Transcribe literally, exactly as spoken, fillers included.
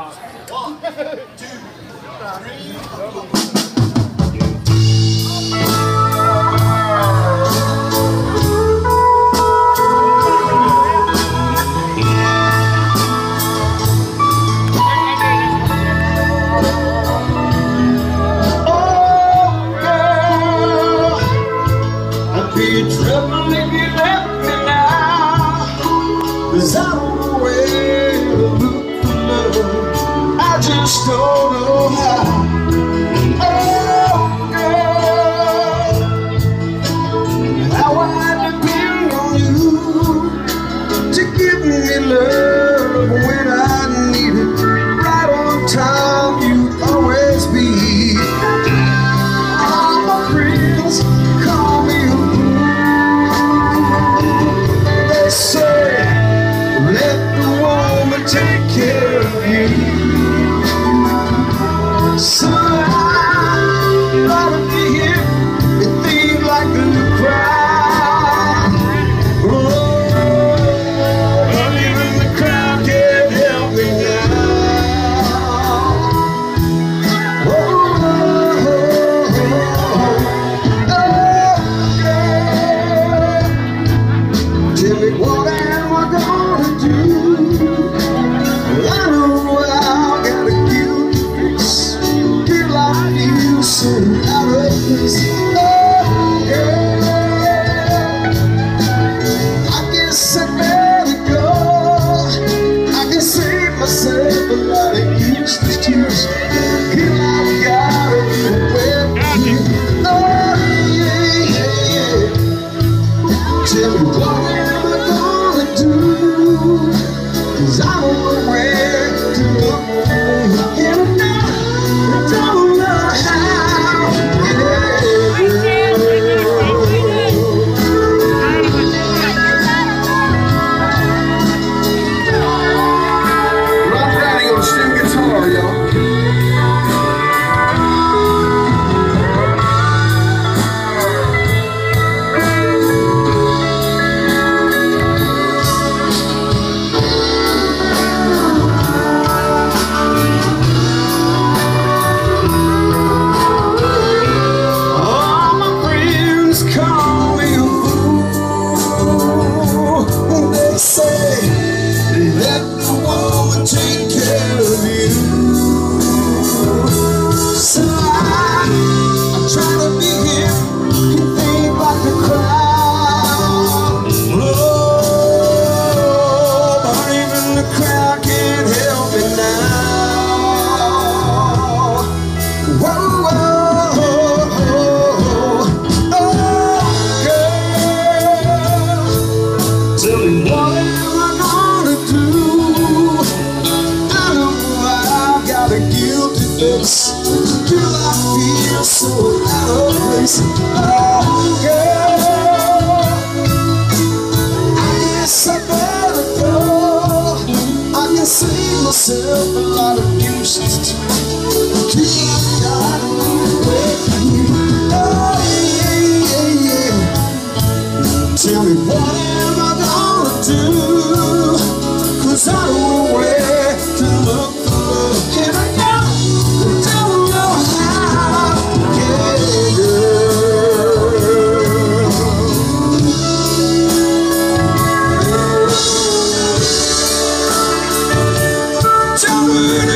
One, two, three, go. Be trouble if you left me now, 'cause I don't know where to look for love. I just don't know how. Oh girl, how I depend on you to give me love when I need it. Right on time, you always be. All my friends call me a say, let the woman take care of you. So I gotta be here and think like the crowd. Oh, and even the crowd can't help me now. Oh, oh, oh, oh, yeah. Tell me what am I gonna do? Well, I know I got a guilty fix. Feel I feel so out of place. Oh, yeah. I guess I better go. I can save myself a lot of useless tears. Feel I gotta be aware from you. Oh, yeah, yeah, yeah. Tell me what am I gonna do? 'Cause I don't know where to look for you. And I don't know how. Yeah. Rob Daddy gonna sing guitar, y'all. Take care of you. So I, I try to be here and think like the crowd. Oh, but even the crowd can't help me now. Whoa, whoa, oh, oh, girl, tell me what am I gonna do? Fix till I feel so out of place. Oh girl, I guess I better go. I can save myself a lot of useless time. Till I got away from you. Oh yeah, yeah, yeah. Tell me what am I gonna do? 'Cause I don't know where to look for love. And I know tell me